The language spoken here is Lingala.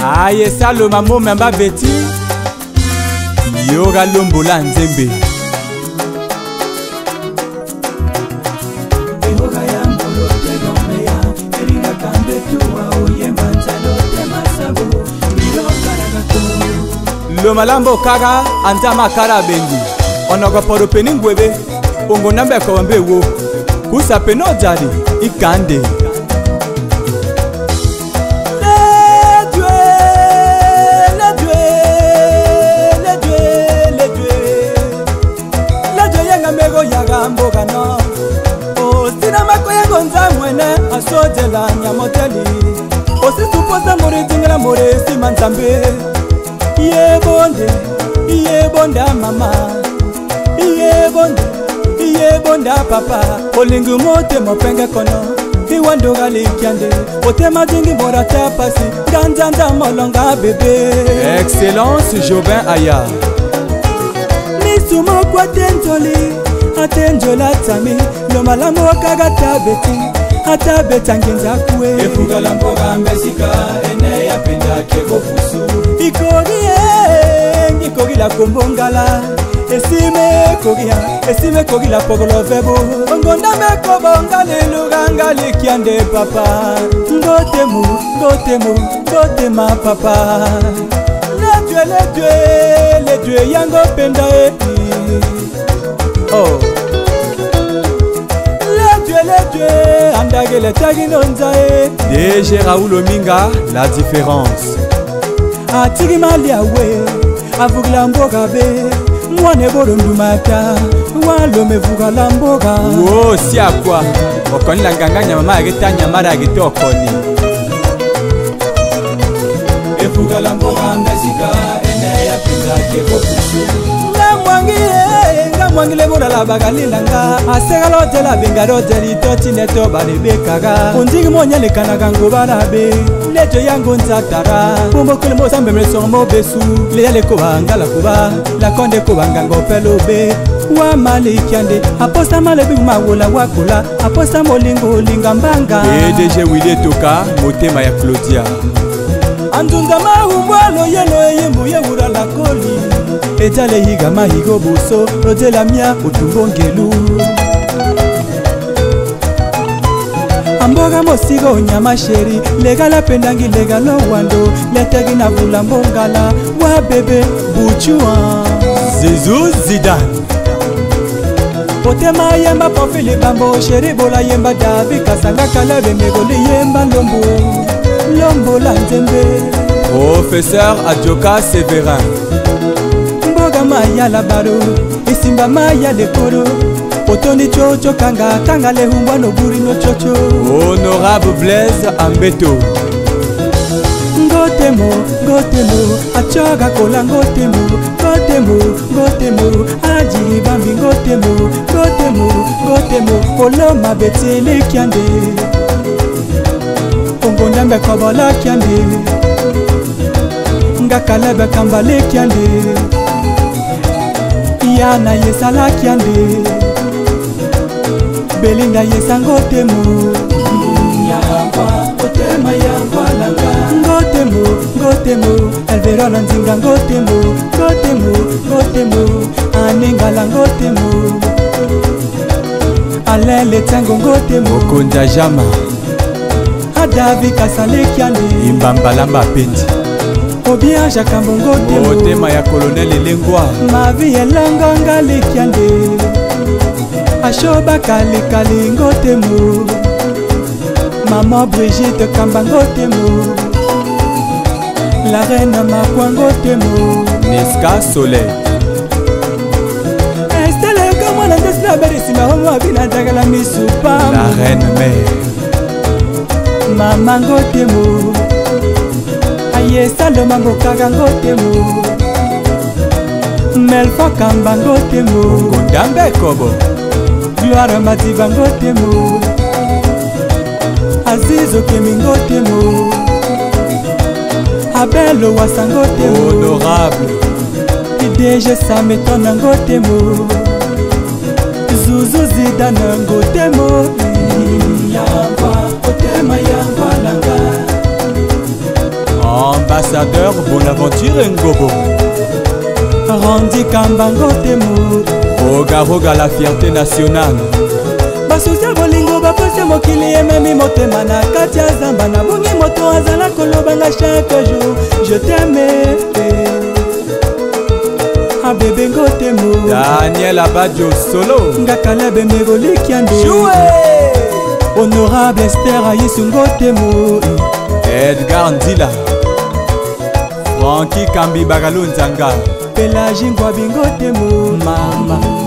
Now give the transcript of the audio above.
Aye salo mamo memba beti Yoga lombola nzembe Lo malambo kaga antama kara bengi Onogo poro peningwebe Ongo nambe kwa mbe wo Kusa peno jadi ikande Mboga no Osina mako yango nza mwene Asojela nyamoteli Osisuposa more tingela more sima nzambe Iye bonde mama Iye bonde papa Olingu mote mopenge kono Iwando gali kiande Otema jingi mora tapasi Ganjanda molonga bebe Excellence Jobin Aya Misumo kwa tentoli Atenjola tami Lo malamu wakaga tabeti Atabeta ngenza kwe Efuga lamboga mbesika Ene ya penda kego fusu Ikogi la kumbongala Esime kogi la pogolo vebo Ngonda meko bongali lugangali kiande papa Ngotema papa Le dieu yango penda Oh Le dieu andagele taginonza DG Raoul Ominga la différence Atigi malia we avugla mboga be mwane borondu mata walo mevuga la mboga wo si akwa okoni la nganganya mama agitanya mara agitokoni evuga la mboga mbesika ene ya pinza kebo kusu Mwangile mura la bagalila nga Asegalo jela bingaro jeli toti neto balibekaga Unjigi monya lekana gango barabe Lejo yango nzatara Mumbo kule mo sambe mreso mo besu Leyale kuba ngala kuba Lakonde kuba ngango pelobe Wa mali kiande Aposta malebi mawula wakula Aposta molingo lingambanga PDG Willy Toka Motema ya Claudia Anzunga mahumwalo yelo yembu yewura la koli Ejale higa mahigo buso Rojela mia utumbongelu Amboga mosigo nyama sheri Legala pendangi legalo wando Letegi na vula mbongala Wa bebe buchua Zizou Zidane Otema yemba profili bambo Sheri bola yemba davi Kasanga kalebe megoli yemba Lombo la nzembe Professeur Adjoka Severin Mboga maya la baro Isimba maya le koro Otoni chocho kanga le humbwa no buri no chocho Honorable Blaise Ambeto Ngotemo Achoga kola ngotemo Aji bambi ngotemo Oloma betele kiande Ngondambe kobola kiande Ngakalebe kambale kiande Yana yesala kiande Belinda yesangotemo Yangwa otema yangwa langa Ngotemo Elverona nzinga ngotemo Anengala ngotemo Alele tango ngotemo Konda jama Adavi kasale kiande Imbambalamba pendi Obia jakambo ngotemo Otema ya colonel Lengwa Mavi elanga ngali kiande Ashoba kali ngotemo Maman Brigitte kamba ngotemo La reine makwa ngotemo Neska Soleil Estelle kama na ndesna berisima homo abina dagala misupa La reine mère Mama ngotemo Aye saloma mbokaga ngotemo Melfa kamba ngotemo Ngondambe kobo Gloire madiva ngotemo Azizo kemi ngotemo Abelo wasangotemo Honorable PDG Sametona ngotemo Zuzu Zidane ngotemo Yamba otema yamba langa Ambassadeur Bonaventure Ngobo Randy Kambango Temo Roga la fierté nationale basusia bolingo bapose mokili ememi motema na kati ya zamba na bongi moto azala kolobanga chaque jour je t'aime abebe ngotemo Daniel Abadio solo ngakalebe megolikiande honorable Esther Ayisu ngotemo Edgar Ndila Francky Kambi Bagalunzanga Pelagi Ngwabi ngotemo mama